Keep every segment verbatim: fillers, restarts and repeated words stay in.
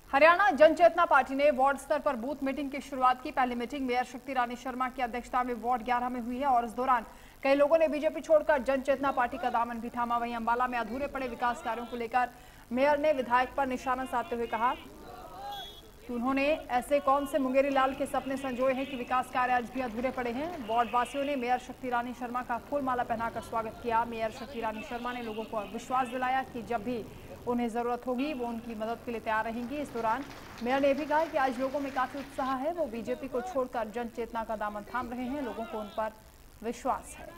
हरियाणा जन चेतना पार्टी ने वार्ड स्तर पर बूथ मीटिंग की शुरुआत की। पहली मीटिंग मेयर शक्ति रानी शर्मा की अध्यक्षता में वार्ड ग्यारह में हुई है और इस दौरान कई लोगों ने बीजेपी छोड़कर जन चेतना पार्टी का दामन भी थामा। वहीं अंबाला में अधूरे पड़े विकास कार्यों को लेकर मेयर ने विधायक पर निशाना साधते हुए कहा कि उन्होंने ऐसे कौन से मुंगेरी लाल के सपने संजोए हैं कि विकास कार्य आज भी अधूरे पड़े हैं। वार्ड वासियों ने मेयर शक्ति रानी शर्मा का फूल माला पहनाकर स्वागत किया। मेयर शक्ति रानी शर्मा ने लोगों को विश्वास दिलाया कि जब भी उन्हें जरूरत होगी वो उनकी मदद के लिए तैयार रहेंगी। इस दौरान मेयर ने भी कहा कि आज लोगों में काफी उत्साह है, वो बीजेपी को छोड़कर जन चेतना का दामन थाम रहे हैं। लोगों को उन पर विश्वास है।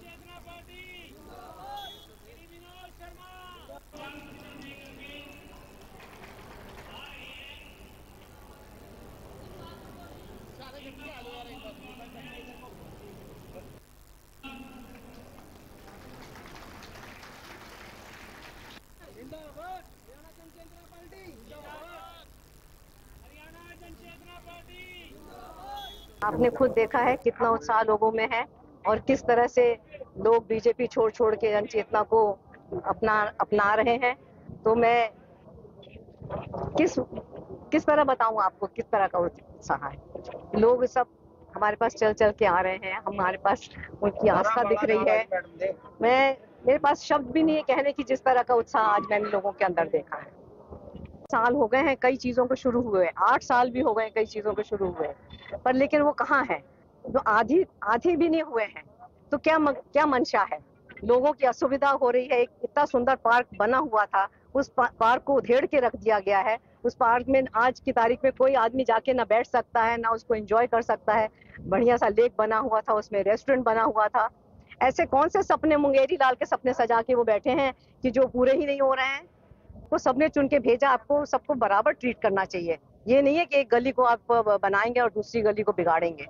आपने खुद देखा है कितना उत्साह लोगों में है और किस तरह से लोग बीजेपी छोड़ छोड़ के जन चेतना को अपना अपना रहे हैं। तो मैं किस किस तरह बताऊं आपको किस तरह का उत्साह है। लोग सब हमारे पास चल चल के आ रहे हैं, हमारे पास उनकी आस्था दिख रही है। मैं मेरे पास शब्द भी नहीं है कहने की जिस तरह का उत्साह आज मैंने लोगों के अंदर देखा है। साल हो गए हैं कई चीजों को शुरू हुए, आठ साल भी हो गए कई चीजों को शुरू हुए, पर लेकिन वो कहाँ है? जो आधी आधी भी नहीं हुए हैं तो क्या म, क्या मंशा है? लोगों की असुविधा हो रही है। एक इतना सुंदर पार्क बना हुआ था, उस पार्क को उधेड़ के रख दिया गया है। उस पार्क में आज की तारीख में कोई आदमी जाके ना बैठ सकता है ना उसको एंजॉय कर सकता है। बढ़िया सा लेक बना हुआ था, उसमें रेस्टोरेंट बना हुआ था। ऐसे कौन से सपने मुंगेरी लाल के सपने सजा के वो बैठे हैं कि जो पूरे ही नहीं हो रहे हैं? को सबने चुन के भेजा, आपको सबको बराबर ट्रीट करना चाहिए। ये नहीं है कि एक गली को आप बनाएंगे और दूसरी गली को बिगाड़ेंगे।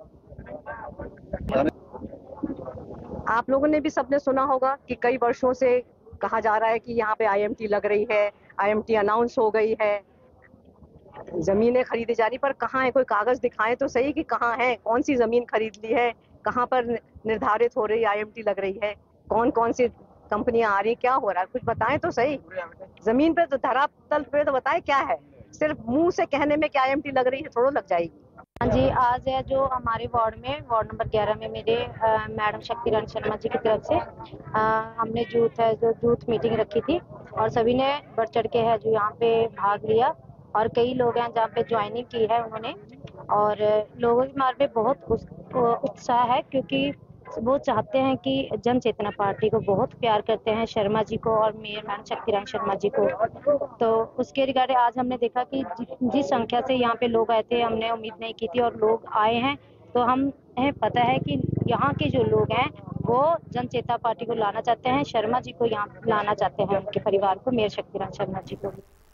आप लोगों ने भी सबने सुना होगा कि कई वर्षों से कहा जा रहा है कि यहाँ पे आईएमटी लग रही है, आईएमटी अनाउंस हो गई है, जमीनें खरीदी जा रही, पर कहाँ है? कोई कागज दिखाएं तो सही कि कहाँ है, कौन सी जमीन खरीद ली है, कहाँ पर निर्धारित हो रही आईएमटी लग रही है, कौन कौन सी कंपनियां आ रही, क्या हो रहा है, कुछ बताएं तो सही। जमीन पे तो धरातल पे तो बताएं क्या है। सिर्फ मुंह से कहने में क्या आईएमटी लग रही है थोड़ा लग जाएगी। हाँ जी, आज है जो हमारे वार्ड में वार्ड नंबर ग्यारह में मेरे आ, मैडम शक्ति रानी शर्मा जी की तरफ से आ, हमने जूथ है जो जूथ मीटिंग रखी थी और सभी ने बढ़ चढ़ के है जो यहाँ पे भाग लिया और कई लोग हैं जहाँ पे ज्वाइनिंग की है उन्होंने। और लोगों के मार में बहुत उत्साह है क्योंकि वो चाहते हैं कि जन चेतना पार्टी को बहुत प्यार करते हैं, शर्मा जी को और मेयर मैडम शक्ति रानी शर्मा जी को। तो उसके रिगार्डिंग आज हमने देखा कि जिस संख्या से यहाँ पे लोग आए थे हमने उम्मीद नहीं की थी और लोग आए हैं। तो हमें पता है कि यहाँ के जो लोग हैं वो जन चेतना पार्टी को लाना चाहते हैं, शर्मा जी को यहाँ लाना चाहते हैं, उनके परिवार को, मेयर शक्ति रानी शर्मा जी को।